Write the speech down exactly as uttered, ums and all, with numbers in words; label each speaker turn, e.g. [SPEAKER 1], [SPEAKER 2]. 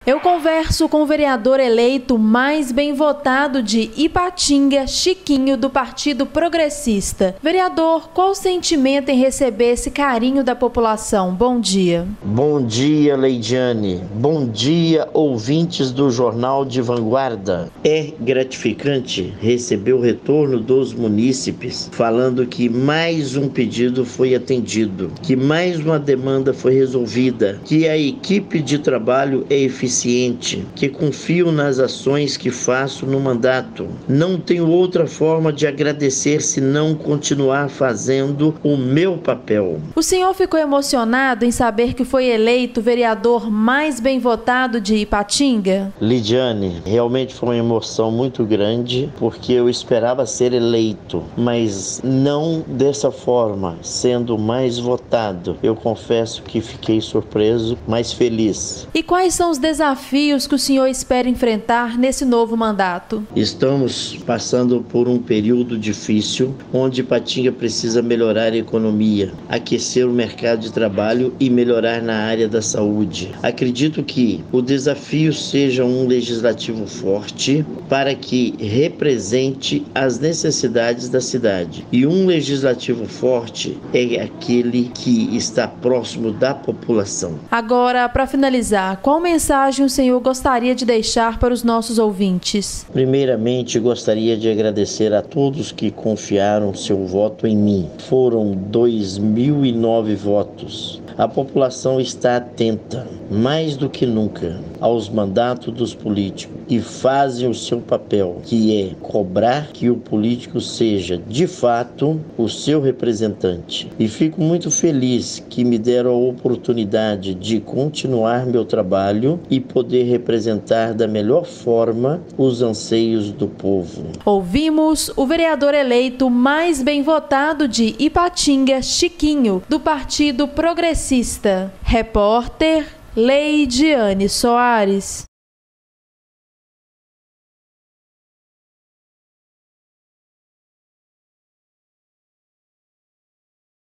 [SPEAKER 1] Eu converso com o vereador eleito mais bem votado de Ipatinga, Chiquinho, do Partido Progressista. Vereador, qual o sentimento em receber esse carinho da população? Bom dia.
[SPEAKER 2] Bom dia, Leidiane. Bom dia, ouvintes do Jornal de Vanguarda. É gratificante receber o retorno dos munícipes falando que mais um pedido foi atendido, que mais uma demanda foi resolvida, que a equipe de trabalho é eficiente, que confio nas ações que faço no mandato. Não tenho outra forma de agradecer senão continuar fazendo o meu papel.
[SPEAKER 1] O senhor ficou emocionado em saber que foi eleito o vereador mais bem votado de Ipatinga?
[SPEAKER 2] Lidiane, realmente foi uma emoção muito grande, porque eu esperava ser eleito, mas não dessa forma, sendo mais votado. Eu confesso que fiquei surpreso, mas feliz.
[SPEAKER 1] E quais são os desafios desafios que o senhor espera enfrentar nesse novo mandato?
[SPEAKER 2] Estamos passando por um período difícil, onde Ipatinga precisa melhorar a economia, aquecer o mercado de trabalho e melhorar na área da saúde. Acredito que o desafio seja um legislativo forte para que represente as necessidades da cidade. E um legislativo forte é aquele que está próximo da população.
[SPEAKER 1] Agora, para finalizar, qual mensagem o senhor gostaria de deixar para os nossos ouvintes?
[SPEAKER 2] Primeiramente, gostaria de agradecer a todos que confiaram seu voto em mim. Foram dois mil e nove votos. A população está atenta, mais do que nunca, aos mandatos dos políticos e fazem o seu papel, que é cobrar que o político seja, de fato, o seu representante. E fico muito feliz que me deram a oportunidade de continuar meu trabalho e poder representar da melhor forma os anseios do povo.
[SPEAKER 1] Ouvimos o vereador eleito mais bem votado de Ipatinga, Chiquinho, do Partido Progressista. Repórter Leidiane Soares.